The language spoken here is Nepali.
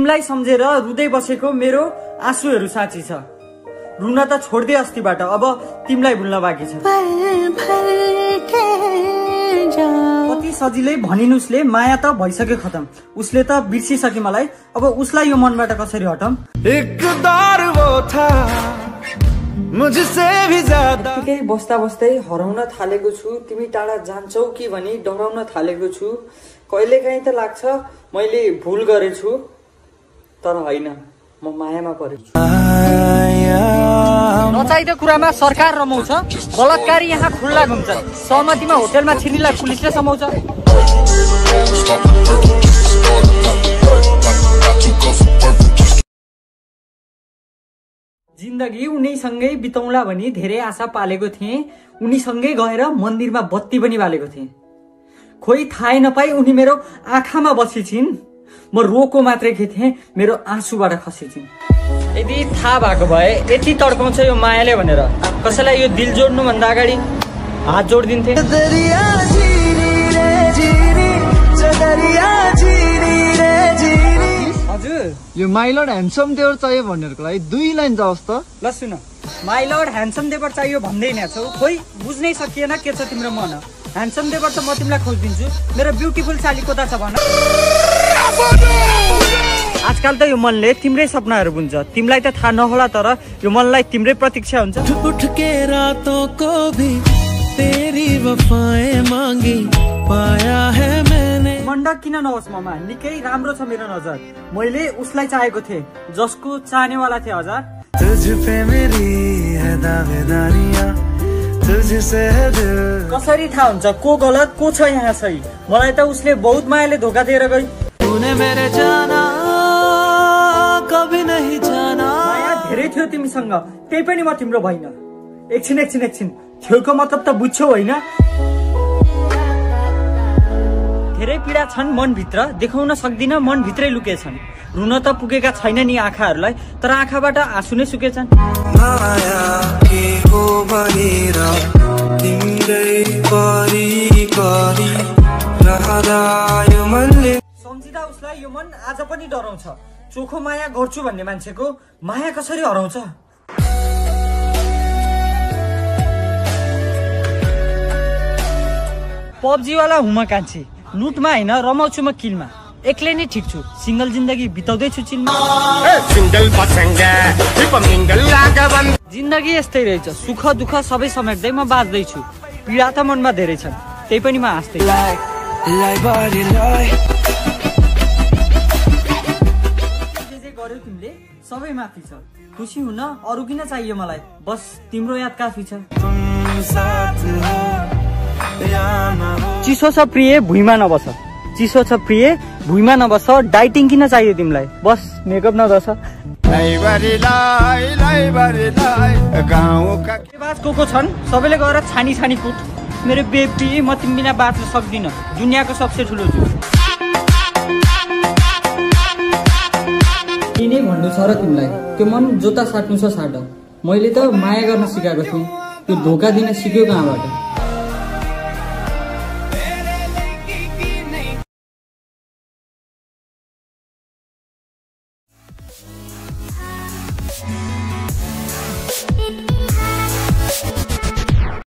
तिमीलाई सम्झेर रुँदै बसेको मेरो आँसुहरू साँची छ। रुन त छोड्दै अस्तिबाट, अब तिमीलाई भुल्न बाँकी छ। कति सजिलै भनिन् उसले, माया त भइसक्यो खतम। उसले त बिर्सिसक्यो मलाई, अब उसलाई यो मनबाट कसरी हटाम। एक दौर वो था मुझसे भी ज्यादा। यतिकै बस्दा बस्दै हराउन थालेको छु। तिमी टाढा जान्छौ कि भनी डराउन थालेको छु। कहिलेकाहीँ त लाग्छ मैले भुल गरेछु, तर होइन, म मायामा परेछु। नचाहिँदो कुरामा सरकार रमाउँछ, बलात्कारी यहाँ खुल्ला घुम्छ, सहमतिमा होटेलमा छिर्नेलाई पुलिसले समाउँछ। जिन्दगी उनीसँगै बिताउला भनी धेरै आशा पालेको थिएँ। उनीसँगै गएर मन्दिरमा बत्ती पनि बालेको थिएँ। खोइ थाहै नपाई उनी मेरो आँखामा बसेछिन्, म रोको मात्रै थिएँ, मेरो आँसुबाट खसेछिन्। यदि थाहा भएको भए यति तड्काउँछ यो मायाले भनेर कसैलाई यो दिल जोड्नु भन्दा अगाडि हात जोडिदिन्थे। हजुर, यो माई लर्ड ह्यान्डसम देवर चाहियो भनेरको लागि 2 लाइन जाओस् त। ल सुन, माई लर्ड ह्यान्डसम देवर चाहियो भन्दै नै छौ, खोइ बुझ्नै सकिएन के छ तिम्रो मन। ह्यान्डसम देवर त म तिमीलाई खोजिदिन्छु, मेरो ब्युटिफुल साली कोता छ भन। आजकल त यो मनले तिम्रै सपनाहरू बुन्छ। तिमीलाई त थाहा नहोला, तर यो मनलाई तिम्रै प्रतीक्षा हुन्छ। उठ के रातों को भी तेरी वफाएं मांगी, पाया है मैंने। मण्डक किन नहोस् ममा, निकै राम्रो छ मेरो नजर। मैले उसलाई चाहेको थिएँ जसको चाहनेवाला थिए हजार। तुझ पे मेरी है दावेदारियां, तुझसे है दिल। कसरी थाहा हुन्छ को गलत को छ यहाँ सही? मलाई त उसले बहुत मायाले धोका दिएर गई। तूने मेरे जाना कभी नहीं जाना। माया धेरै थियो तिमीसँग, त्यही पनि म तिम्रो भइन। एकछिन थियोको मतलब त बुझ्छौ होइन? धेरै पीडा छन् मनभित्र, देखाउन सक्दिन, मनभित्रै लुकेछन्। रुन त पुगेका छैन नि आँखाहरूलाई, तर आँखाबाट आँसु नै सुकेछन्। सम्झिँदा उसलाई यो मन आज पनि डराउँछ। चोखो माया गर्छु भन्ने मान्छेको माया कसरी हराउँछ? पब्जीवाला हुम कान्छी, लुटमा होइन रमाउँछु म किलमा। एक्लै नै ठिक छु, सिंगल जिन्दगी बिताउँदैछु चिलमा। जिन्दगी यस्तै रहेछ, सुख दुःख सबै समेट्दै म बाँच्दैछु। पीडा त मनमा धेरै छन्, त्यही पनि म हाँस्दै। जे गर्यो तिमीले सबै माथि छ। खुसी हुन अरू किन चाहियो मलाई, बस तिम्रो याद काफी छ। चिसो छ प्रिय भुइँमा नबस, चिसो छ प्रिय भुइँमा नबस। डाइटिङ किन चाहियो तिमीलाई, बस मेकअप नगर्छ। को छन् सबैले गएर छानी कुट। मेरो बेबी, म तिमी बिना बाँच्न सक्दिनँ, दुनियाँको सबसे ठुलो छु। यिनै भन्नु छ र तिमीलाई, त्यो मन जोता साट्नु छ साट। मैले त माया गर्न सिकाएको छु, त्यो धोका दिन सिक्यो कहाँबाट?